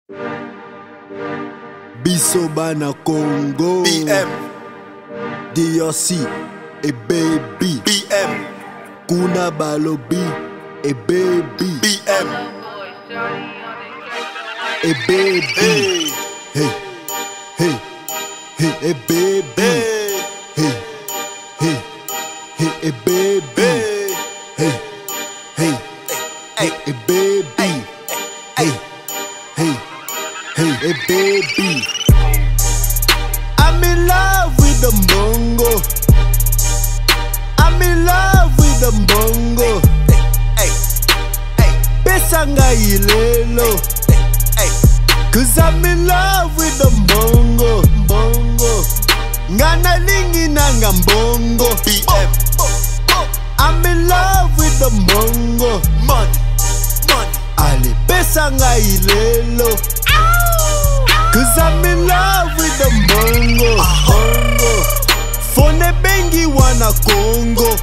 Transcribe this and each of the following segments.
Bisobana Congo BM DRC et baby BM Kuna Balobi et baby BM et baby Hey Hey Hey Hey et baby Hey Hey Hey Hey et baby Hey Hey Hey Hey et baby Hey Hey Hey et baby I'm in love with the Mbongo. I'm in love with the Mbongo. Hey Hey Pesa ngai lelo. Cause I'm in love with the Mbongo. Mbongo Ngana lingi nanga Mbongo. BM I'm in love with the Mbongo. Money Money Ale pesa ngai lelo. Cause I'm in love with the Mbongo. Fone bengi wana Congo.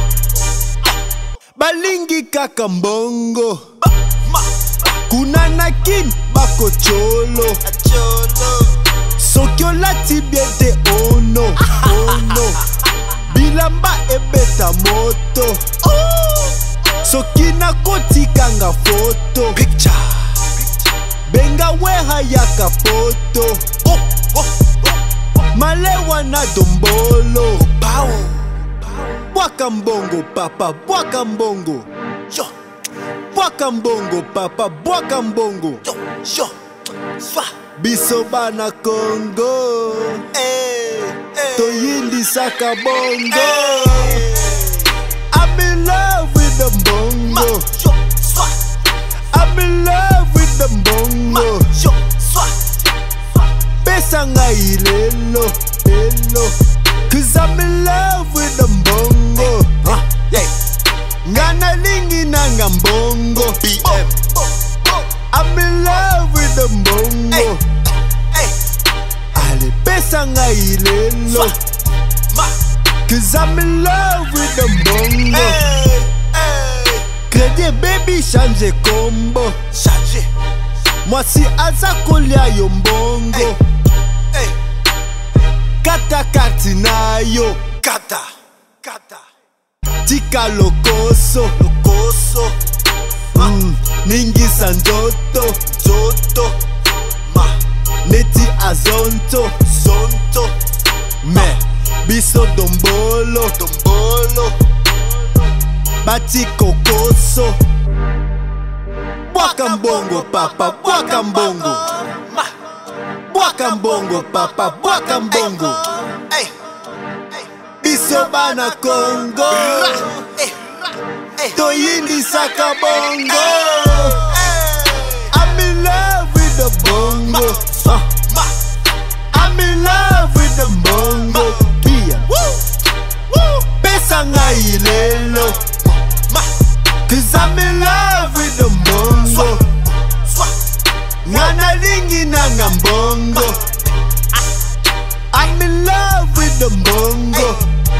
Balingi kaka Mbongo. Kuna nakin bako cholo. Sokyo lati biete ono. Bilamba ebeta moto. Sokina koti kanga foto. Picture Benga weha yaka poto. Malewa na dombolo. Pow Bwaka Mbongo papa, bwaka Mbongo. Yo Bwaka Mbongo papa, bwaka Mbongo. Yo Yo Swa Bisobana Congo. Hey Toyindi saka bongo. Hey I'm in love with the Mbongo. Yo Swa I'm in love with the Mbongo. Yo Swa Pesa ngai lelo, lelo. Cause I'm in love with the Mbongo. Hey Ngana lingi nanga Mbongo. BM I'm in love with the Mbongo. Hey Ale pesa ngai lelo. Cause I'm in love with the Mbongo. Hey Crédit baby change combo. Chargé Moi si aza kolia yo Mbongo. Hey Kata kati na yo. Kata Kata Tika lokoso. Lokoso Ningisa njoto. Zoto Ma Neti azonto. Zonto Me biso dombolo. Dombolo Bati kokoso. Bwaka Mbongo papa, bwaka Mbongo. Ma Bwaka Mbongo papa, bwaka Mbongo. Hey Bisobana Congo. Toyindi saka bongo. I'm in love with the Mbongo. I'm in love with the Mbongo. Pesa ngai lelo. Cause I'm in love with the Mbongo. Ngana lingi nanga Mbongo. I'm in love with the Mbongo.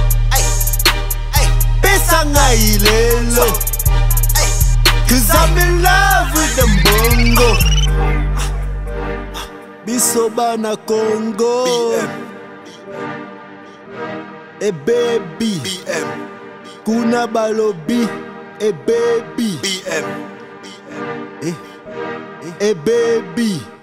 Pesa ngai lelo. Cause I'm in love with the Mbongo. Bisobana Congo. BM Et baby BM Kuna Balobi et baby BM et baby